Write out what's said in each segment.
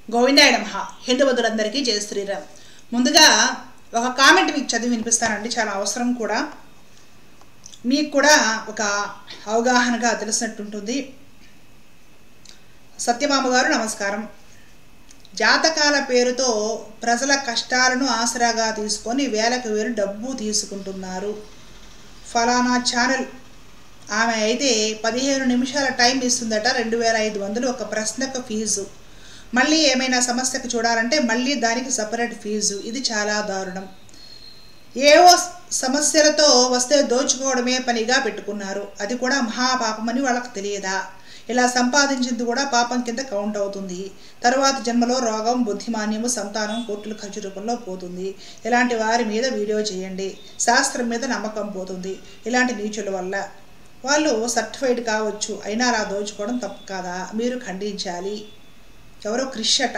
గోవిందాయ నమః. హిందూ బంధువులందరికీ జై శ్రీరామ్. ముందుగా ఒక కామెంట్ మీకు చదివి వినిపిస్తానండి, చాలా అవసరం కూడా, మీకు కూడా ఒక అవగాహనగా తెలిసినట్టుంటుంది. సత్యభామ గారు నమస్కారం. జాతకాల పేరుతో ప్రజల కష్టాలను ఆసరాగా తీసుకొని వేలకు వేలు డబ్బు తీసుకుంటున్నారు. ఫలానా ఛానల్ ఆమె అయితే 15 నిమిషాల టైం ఇస్తుందట, 2500 ఒక ప్రశ్నకు ఫీజు. మళ్ళీ ఏమైనా సమస్యకు చూడాలంటే మళ్ళీ దానికి సపరేట్ ఫీజు. ఇది చాలా దారుణం. ఏవో సమస్యలతో వస్తే దోచుకోవడమే పనిగా పెట్టుకున్నారు. అది కూడా మహాపాపమని వాళ్ళకి తెలియదా? ఇలా సంపాదించింది కూడా పాపం కింద కౌంట్ అవుతుంది. తరువాత జన్మలో రోగం, బుద్ధిమాన్యము, సంతానం కోర్టుల ఖర్చు రూపంలో పోతుంది. ఇలాంటి వారి మీద వీడియో చేయండి. శాస్త్రం మీద నమ్మకం పోతుంది. ఇలాంటి నీచుల వల్ల వాళ్ళు సర్టిఫైడ్ కావచ్చు, అయినా అలా దోచుకోవడం తప్పు కాదా? మీరు ఖండించాలి. ఎవరో కృష్ణట,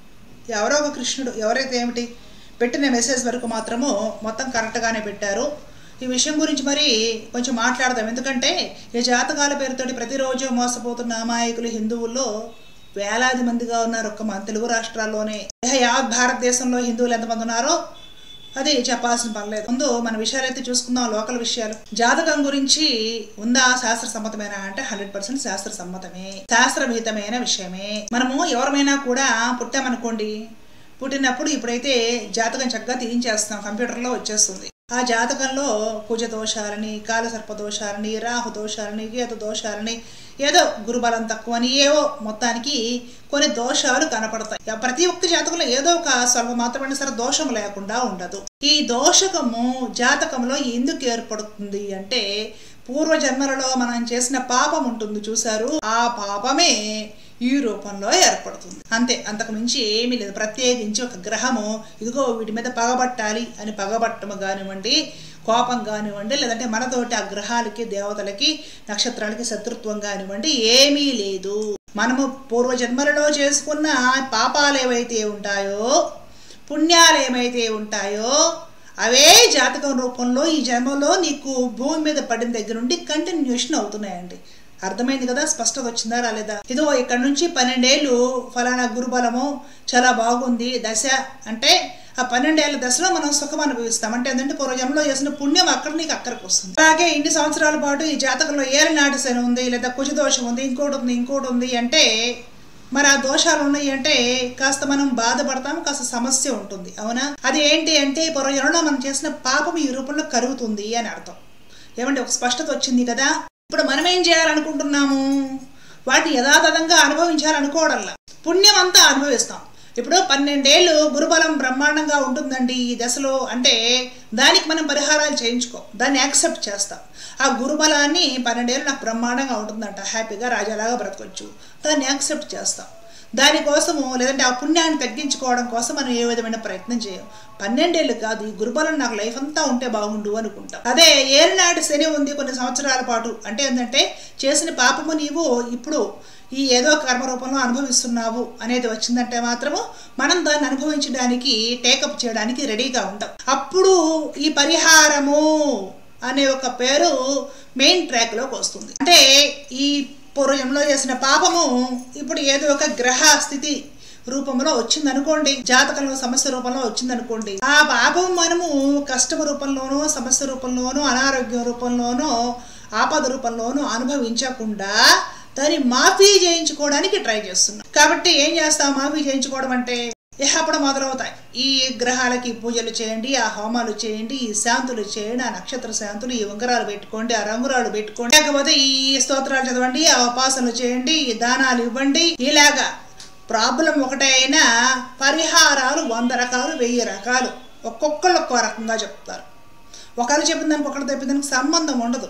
ఎవరో ఒక కృష్ణుడు, ఎవరైతే ఏమిటి, పెట్టిన మెసేజ్ వరకు మాత్రము మొత్తం కరెక్ట్గానే పెట్టారు. ఈ విషయం గురించి మరి కొంచెం మాట్లాడదాం. ఎందుకంటే ఈ జాతకాల పేరుతోటి ప్రతిరోజు మోసపోతున్న అమాయకులు హిందువుల్లో వేలాది మందిగా ఉన్నారు. ఒక్క మన తెలుగు రాష్ట్రాల్లోనే యావత్ భారతదేశంలో హిందువులు ఎంతమంది ఉన్నారో అది చెప్పాల్సిన పర్లేదు. ముందు మన విషయాలు అయితే చూసుకుందాం, లోకల్ విషయాలు. జాతకం గురించి ఉందా శాస్త్ర సమ్మతమేనా అంటే 100% శాస్త్ర సమ్మతమే, శాస్త్రవిహితమైన విషయమే. మనము ఎవరమైనా కూడా పుట్టామనుకోండి, పుట్టినప్పుడు ఇప్పుడైతే జాతకం చక్కగా తీయించేస్తాం, కంప్యూటర్లో వచ్చేస్తుంది. ఆ జాతకంలో కుజ దోషాలని, కాలసర్ప దోషాలని, రాహు దోషాలని, కేతు దోషాలని, ఏదో గురుబలం తక్కువని, ఏవో మొత్తానికి కొన్ని దోషాలు కనపడతాయి. ప్రతి ఒక్క జాతకంలో ఏదో ఒక స్వల్ప మాత్రమైనా సరే దోషం లేకుండా ఉండదు. ఈ దోషకము జాతకంలో ఎందుకు ఏర్పడుతుంది అంటే పూర్వజన్మలలో మనం చేసిన పాపం ఉంటుంది చూసారు, ఆ పాపమే ఈ రూపంలో ఏర్పడుతుంది. అంతే, అంతకు మించి ఏమీ లేదు. ప్రత్యేకించి ఒక గ్రహము ఇదిగో వీటి మీద పగబట్టాలి అని పగబట్టము కానివ్వండి, కోపం కానివ్వండి, లేదంటే మనతోటి ఆ గ్రహాలకి, దేవతలకి, నక్షత్రాలకి శత్రుత్వం కానివ్వండి, ఏమీ లేదు. మనము పూర్వజన్మలలో చేసుకున్న పాపాలు ఏవైతే ఉంటాయో, పుణ్యాలు ఏమైతే ఉంటాయో అవే జాతకం రూపంలో ఈ జన్మలో నీకు భూమి మీద పడిన దగ్గర నుండి కంటిన్యూషన్ అవుతున్నాయండి. అర్థమైంది కదా? స్పష్టత వచ్చిందా రాలేదా? ఇదో ఇక్కడ నుంచి 12 ఏళ్ళు ఫలానా గురుబలము చాలా బాగుంది దశ అంటే ఆ 12 ఏళ్ళ దశలో మనం సుఖం అనుభవిస్తాం. అంటే ఏంటంటే పూర్వజన్మలో చేసిన పుణ్యం అక్కడ నీకు అక్కడికి వస్తుంది. అలాగే ఇన్ని సంవత్సరాల పాటు ఈ జాతకంలో ఏలినాటి శని ఉంది, లేదా కుజ దోషం ఉంది, ఇంకోటి ఉంది అంటే మరి ఆ దోషాలు ఉన్నాయి అంటే కాస్త మనం బాధపడతాం, కాస్త సమస్య ఉంటుంది. అవునా? అది ఏంటి అంటే పూర్వజన్మలో మనం చేసిన పాపం ఈ రూపంలో కరుగుతుంది అని అర్థం. ఏమంటే ఒక స్పష్టత వచ్చింది కదా? ఇప్పుడు మనం ఏం చేయాలనుకుంటున్నాము? వాటిని యథాతథంగా అనుభవించాలనుకోవడంలా, పుణ్యం అంతా అనుభవిస్తాం. ఇప్పుడు 12 ఏళ్ళు గురుబలం బ్రహ్మాండంగా ఉంటుందండి ఈ దశలో అంటే దానికి మనం పరిహారాలు చేయించుకో, దాన్ని యాక్సెప్ట్ చేస్తాం. ఆ గురుబలాన్ని 12 ఏళ్ళు నాకు బ్రహ్మాండంగా ఉంటుందంట, హ్యాపీగా రాజాలాగా బ్రతకొచ్చు, దాన్ని యాక్సెప్ట్ చేస్తాం. దానికోసము లేదంటే ఆ పుణ్యాన్ని తగ్గించుకోవడం కోసం మనం ఏ విధమైన ప్రయత్నం చేయం. 12 ఏళ్ళు కాదు, ఈ గురుబలం నాకు లైఫ్ అంతా ఉంటే బాగుండు అనుకుంటాం. అదే ఏలినాటి శని ఉంది కొన్ని సంవత్సరాల పాటు అంటే ఏంటంటే చేసిన పాపము నీవు ఇప్పుడు ఈ ఏదో కర్మ రూపంలో అనుభవిస్తున్నావు అనేది వచ్చిందంటే మాత్రము మనం దాన్ని అనుభవించడానికి, టేకప్ చేయడానికి రెడీగా ఉంటాం. అప్పుడు ఈ పరిహారము అనే ఒక పేరు మెయిన్ ట్రాక్లోకి వస్తుంది. అంటే ఈ పూర్వజన్మలో చేసిన పాపము ఇప్పుడు ఏదో ఒక గ్రహ స్థితి రూపంలో వచ్చిందనుకోండి, జాతకంలో సమస్య రూపంలో వచ్చిందనుకోండి, ఆ పాపం మనము కష్టం రూపంలోనో, సమస్య రూపంలోనో, అనారోగ్యం రూపంలోనో, ఆపద రూపంలోనో అనుభవించకుండా దాన్ని మాఫీ చేయించుకోవడానికి ట్రై చేస్తున్నాం. కాబట్టి ఏం చేస్తాం? మాఫీ చేయించుకోవడం అంటే అప్పుడు మొదలవుతాయి. ఈ గ్రహాలకి పూజలు చేయండి, ఆ హోమాలు చేయండి, ఈ శాంతులు చేయండి, ఆ నక్షత్ర శాంతులు, ఈ ఉంగరాలు పెట్టుకోండి, ఆ రంగురాలు పెట్టుకోండి, లేకపోతే ఈ స్తోత్రాలు చదవండి, ఆ ఉపాసనలు చేయండి, ఈ దానాలు ఇవ్వండి. ఇలాగా ప్రాబ్లం ఒకటే అయినా పరిహారాలు 100 రకాలు, 1000 రకాలు, ఒక్కొక్కళ్ళు ఒక్కో రకంగా చెప్తారు. ఒకళ్ళు చెప్పిన దానికి ఒకళ్ళు చెప్పిన దానికి సంబంధం ఉండదు.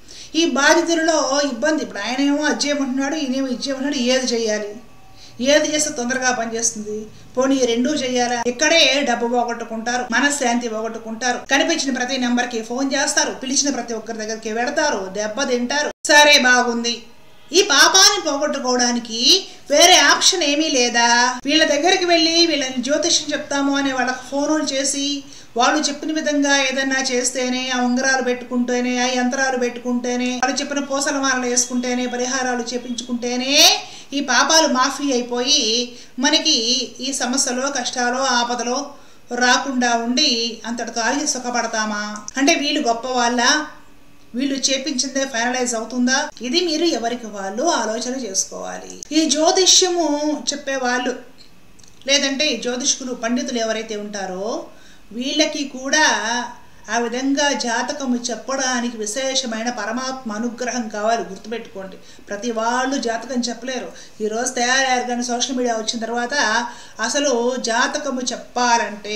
ఈ బాధితులలో ఇబ్బంది. ఇప్పుడు ఆయన ఏమో అది చేయమంటున్నాడు, ఈయనేమో ఇది చేయమంటున్నాడు. ఏది చేయాలి? ఏది చేస్తే తొందరగా పనిచేస్తుంది? పోనీ ఈ రెండూ చేయాలా? ఇక్కడే డబ్బు పోగొట్టుకుంటారు, మనశ్శాంతి పోగొట్టుకుంటారు. కనిపించిన ప్రతి నెంబర్కి ఫోన్ చేస్తారు, పిలిచిన ప్రతి ఒక్కరి దగ్గరికి వెడతారు, దెబ్బ తింటారు. సరే బాగుంది. ఈ పాపాన్ని పోగొట్టుకోవడానికి వేరే ఆప్షన్ ఏమీ లేదా? వీళ్ళ దగ్గరికి వెళ్ళి వీళ్ళని జ్యోతిష్యం చెప్తాము అనే వాళ్ళకి ఫోనులు చేసి వాళ్ళు చెప్పిన విధంగా ఏదన్నా చేస్తేనే, ఆ ఉంగరాలు పెట్టుకుంటేనే, ఆ యంత్రాలు పెట్టుకుంటేనే, వాళ్ళు చెప్పిన పూసల మాలలు వేసుకుంటేనే, పరిహారాలు చేపించుకుంటేనే ఈ పాపాలు మాఫీ అయిపోయి మనకి ఈ సమస్యలో, కష్టాలు, ఆపదలో రాకుండా ఉండి అంతటి కాలికి సుఖపడతామా? అంటే వీళ్ళు గొప్ప వాళ్ళ? వీళ్ళు చేపించిందే ఫైనలైజ్ అవుతుందా? ఇది మీరు ఎవరికి వాళ్ళు ఆలోచన చేసుకోవాలి. ఈ జ్యోతిష్యము చెప్పేవాళ్ళు లేదంటే ఈ జ్యోతిష్కులు పండితులు ఎవరైతే ఉంటారో వీళ్ళకి కూడా ఆ విధంగా జాతకము చెప్పడానికి విశేషమైన పరమాత్మ అనుగ్రహం కావాలి. గుర్తుపెట్టుకోండి, ప్రతి వాళ్ళు జాతకం చెప్పలేరు. ఈరోజు తయారయ్యారు కానీ సోషల్ మీడియా వచ్చిన తర్వాత అసలు జాతకము చెప్పాలంటే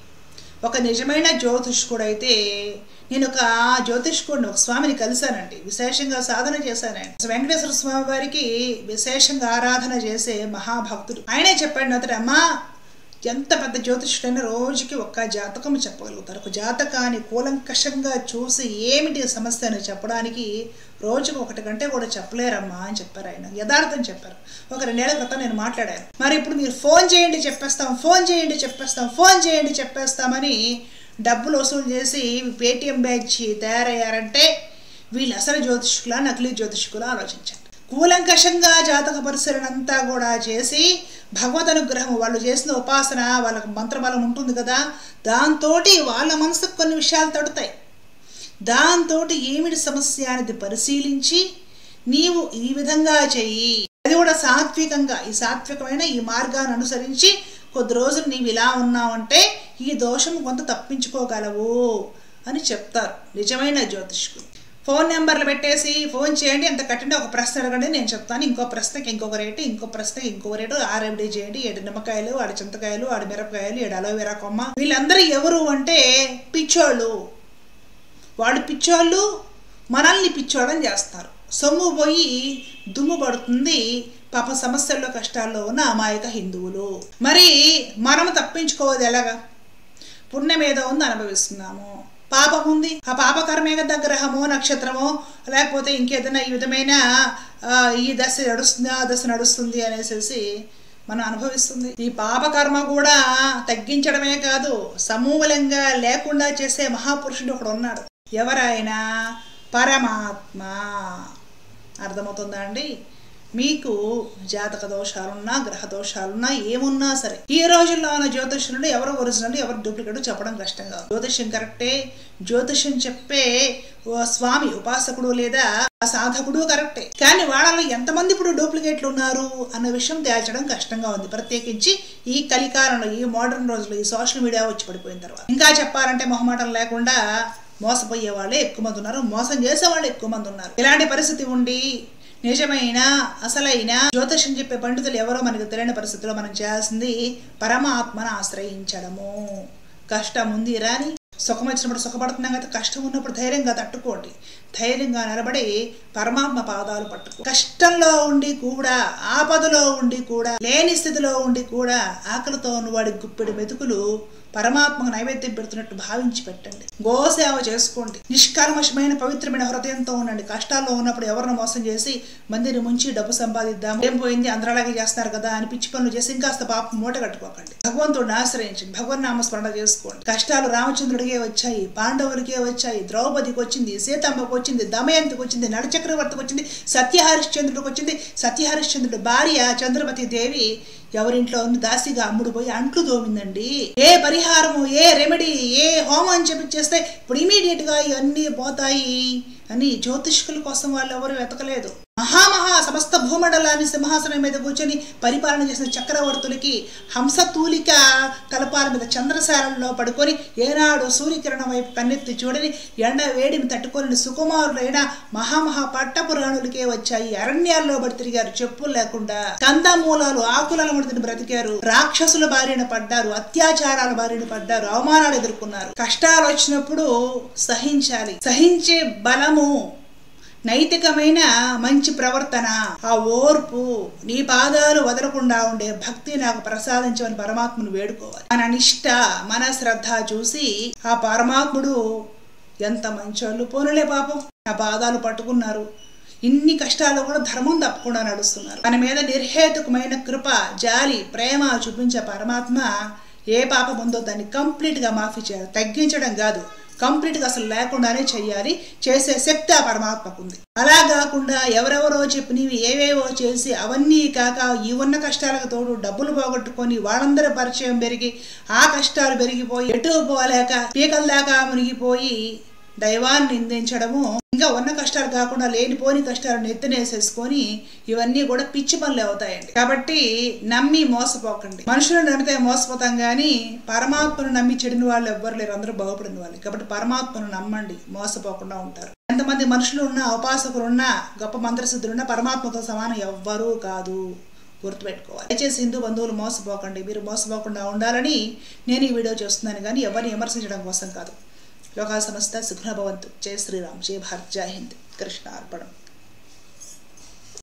ఒక నిజమైన జ్యోతిష్కుడు అయితే, నేను ఒక జ్యోతిష్కుడిని, ఒక స్వామిని కలిశానండి, విశేషంగా సాధన చేశానండి. వెంకటేశ్వర స్వామి వారికి విశేషంగా ఆరాధన చేసే మహాభక్తుడు. ఆయనే చెప్పాడు నాతో, అమ్మా ఎంత పెద్ద జ్యోతిష్యుడైనా రోజుకి ఒక్క జాతకం చెప్పగలుగుతారు. ఒక జాతకాన్ని కూలంకషంగా చూసి ఏమిటి సమస్య అని చెప్పడానికి రోజుకు 1 గంట కూడా చెప్పలేరమ్మా అని చెప్పారు. ఆయన యథార్థం చెప్పారు. ఒక 2 ఏళ్ల క్రితం నేను మాట్లాడాను. మరి ఇప్పుడు మీరు ఫోన్ చేయండి చెప్పేస్తాం, ఫోన్ చేయండి చెప్పేస్తాం, ఫోన్ చేయండి చెప్పేస్తామని డబ్బులు వసూలు చేసి పేటిఎం బ్యాచ్ తయారయ్యారంటే వీళ్ళు అసలు జ్యోతిష్కులా, నకిలీ జ్యోతిష్కులా ఆలోచించండి. కూలంకషంగా జాతక పరిశీలన అంతా కూడా చేసి భగవద్ అనుగ్రహం, వాళ్ళు చేసిన ఉపాసన, వాళ్ళకి మంత్రబలం ఉంటుంది కదా, దాంతో వాళ్ళ మనసుకు కొన్ని విషయాలు తడుతాయి. దాంతో ఏమిటి సమస్య అనేది పరిశీలించి నీవు ఈ విధంగా చెయ్యి, అది కూడా సాత్వికంగా, ఈ సాత్వికమైన ఈ మార్గాన్ని అనుసరించి కొద్ది రోజులు నీవు ఇలా ఉన్నావంటే ఈ దోషం కొంత తప్పించుకోగలవు అని చెప్తారు నిజమైన జ్యోతిష్కులు. ఫోన్ నెంబర్లు పెట్టేసి ఫోన్ చేయండి, అంత కట్టండి, ఒక ప్రశ్న అడగండి నేను చెప్తాను, ఇంకో ప్రశ్నకి ఇంకొక రేటు, ఇంకో ప్రశ్నకి ఇంకొక రేటు, 6 రెమెడీ చేయండి, 7 నిమ్మకాయలు, 6 చింతకాయలు, 6 మిరపకాయలు, 7 అలోవెరా కొమ్మ. వీళ్ళందరూ ఎవరు అంటే పిచ్చోళ్ళు. వాళ్ళు పిచ్చోళ్ళు మనల్ని పిచ్చోళ్ళని చేస్తారు. సొమ్ము పోయి దుమ్ము పడుతుంది పాప సమస్యల్లో కష్టాల్లో ఉన్న అమాయక హిందువులు. మరి మనం తప్పించుకోవద్దు ఎలాగా? పుణ్యం ఏదో ఉంది అనుభవిస్తున్నాము, పాపం ఉంది, ఆ పాపకర్మే కదా గ్రహమో నక్షత్రమో లేకపోతే ఇంకేదైనా ఈ విధమైన ఈ దశ నడుస్తుంది, ఆ దశ నడుస్తుంది అనేసి మనం అనుభవిస్తుంది. ఈ పాపకర్మ కూడా తగ్గించడమే కాదు, సమూలంగా లేకుండా చేసే మహాపురుషుడు ఒకడు ఉన్నాడు. ఎవరైనా పరమాత్మ. అర్థమవుతుందా అండి? మీకు జాతక దోషాలున్నా, గ్రహ దోషాలున్నా, ఏమున్నా సరే ఈ రోజుల్లో ఉన్న జ్యోతిష్యులు ఎవరు ఒరిజినల్ ఎవరు డూప్లికేట్ చెప్పడం కష్టంగా. జ్యోతిష్యం కరెక్టే, జ్యోతిష్యం చెప్పే స్వామి ఉపాసకుడు లేదా సాధకుడు కరెక్టే, కానీ వాళ్ళలో ఎంతమంది ఇప్పుడు డూప్లికేట్లు ఉన్నారు అన్న విషయం తేల్చడం కష్టంగా ఉంది. ప్రత్యేకించి ఈ కలికాలంలో, ఈ మోడర్న్ రోజుల్లో, ఈ సోషల్ మీడియా వచ్చి పడిపోయిన తర్వాత. ఇంకా చెప్పాలంటే మొహమాటం లేకుండా మోసపోయే వాళ్ళే ఎక్కువ మంది ఉన్నారు, మోసం చేసే వాళ్ళు ఎక్కువ మంది ఉన్నారు. ఇలాంటి పరిస్థితి ఉండి నిజమైన అసలైన జ్యోతిషం చెప్పే పండితులు ఎవరో మనకు తెలియని పరిస్థితిలో మనం చేయాల్సింది పరమాత్మను ఆశ్రయించడము. కష్టం ఉంది రాని, సుఖం వచ్చినప్పుడు సుఖపడుతున్నాం కదా, కష్టం ఉన్నప్పుడు ధైర్యంగా తట్టుకోండి, ధైర్యంగా నిలబడి పరమాత్మ పాదాలు పట్టుకో. కష్టంలో ఉండి కూడా, ఆపదలో ఉండి కూడా, లేని స్థితిలో ఉండి కూడా ఆకలితో ఉన్నవాడి గుప్పెడు మెతుకులు పరమాత్మకు నైవేద్యం పెడుతున్నట్టు భావించి పెట్టండి. గోసేవ చేసుకోండి, నిష్కల్మషమైన పవిత్రమైన హృదయంతో ఉండండి. కష్టాల్లో ఉన్నప్పుడు ఎవరిని మోసం చేసి మందిని ముంచి డబ్బు సంపాదిద్దాం, ఏం పోయింది అందరలాగే చేస్తారు కదా అని పిచ్చి పనులు చేసి ఇంకాస్త పాపం మూట కట్టుకోకండి. భగవంతుడిని ఆశ్రయించండి, భగవన్ నామస్మరణ చేసుకోండి. కష్టాలు రామచంద్రుడికే వచ్చాయి, పాండవులకే వచ్చాయి, ద్రౌపదికి వచ్చింది, సీతమ్మకు వచ్చింది, దమయంతికి వచ్చింది, నడచక్రవర్తికి వచ్చింది, సత్యహరిశ్చంద్రుడికి వచ్చింది. సత్యహరిశ్చంద్రుడు భార్య చంద్రమతి దేవి ఎవరింట్లో ఉంది దాసిగా అమ్ముడు పోయి అంట్లు తోమిందండి. ఏ పరిహారము, ఏ రెమెడీ, ఏ హోమం అని చెప్పిచ్చేస్తే ఇప్పుడు ఇమీడియట్ గా ఇవన్నీ పోతాయి అని జ్యోతిష్కుల కోసం వాళ్ళు ఎవరు వెతకలేదు. మహామహా సమస్త భూమండలాన్ని సింహాసనం మీద కూర్చొని పరిపాలన చేసిన చక్రవర్తులకి హంసతూలిక తలపాల మీద చంద్రశాలలో పడుకొని ఏనాడు సూర్యకిరణం వైపు కన్నెత్తి చూడని ఎండ వేడిని తట్టుకోలేని సుకుమారులైన మహామహా పట్టపురాణులకే వచ్చాయి. అరణ్యాల్లో పడి తిరిగారు చెప్పులు లేకుండా, కందమూలాలు ఆకులను ముడితిని బ్రతికారు, రాక్షసుల బారిన పడ్డారు, అత్యాచారాల బారిన పడ్డారు, అవమానాలు ఎదుర్కొన్నారు. కష్టాలు వచ్చినప్పుడు సహించాలి, సహించే బలము, నైతికమైన మంచి ప్రవర్తన, ఆ ఓర్పు, నీ పాదాలు వదలకుండా ఉండే భక్తి నాకు ప్రసాదించమని పరమాత్మను వేడుకోవాలి. మన నిష్ట, మన శ్రద్ధ చూసి ఆ పరమాత్ముడు ఎంత మంచోళ్ళు, పోనులే పాపం నా పాదాలు పట్టుకున్నారు, ఇన్ని కష్టాలు కూడా ధర్మం తప్పకుండా నడుస్తున్నారు. మన మీద నిర్హేతుకమైన కృప, జాలి, ప్రేమ చూపించే పరమాత్మ ఏ పాపం ఉందో దాన్ని కంప్లీట్గా మాఫీ చేయాలి. తగ్గించడం కాదు, కంప్లీట్గా అసలు లేకుండానే చెయ్యాలి. చేసే శక్తి ఆ పరమాత్మకు ఉంది. అలా కాకుండా ఎవరెవరో చెప్పినవి ఏవేవో చేసి అవన్నీ కాక ఈ ఉన్న కష్టాలకు తోడు డబ్బులు పోగొట్టుకొని వాళ్ళందరూ పరిచయం పెరిగి ఆ కష్టాలు పెరిగిపోయి ఎటు పోలేక పీకల దాకా మునిగిపోయి దైవాన్ని నిందించడము, ఇంకా ఉన్న కష్టాలు కాకుండా లేనిపోని కష్టాలను ఎత్తునేసేసుకొని ఇవన్నీ కూడా పిచ్చి పనులు అవుతాయండి. కాబట్టి నమ్మి మోసపోకండి. మనుషులను నమ్మితే మోసపోతాం కానీ పరమాత్మను నమ్మి చెడిన వాళ్ళు ఎవ్వరు లేరు, అందరూ బాగుపడిన వాళ్ళు. కాబట్టి పరమాత్మను నమ్మండి, మోసపోకుండా ఉంటారు. ఎంతమంది మనుషులు ఉన్నా, ఉపాసకులున్నా, గొప్ప మంత్రసిద్ధులున్నా పరమాత్మతో సమానం ఎవ్వరూ కాదు, గుర్తుపెట్టుకోవాలి. దయచేసి హిందూ బంధువులు మోసపోకండి. మీరు మోసపోకుండా ఉండాలని నేను ఈ వీడియో చేస్తున్నాను కానీ ఎవరిని విమర్శించడం కోసం కాదు. లోకా సమస్త సుఖినో భవంతు. జై శ్రీరామ్, జై భారత్, జై హింద్. కృష్ణ అర్పణం.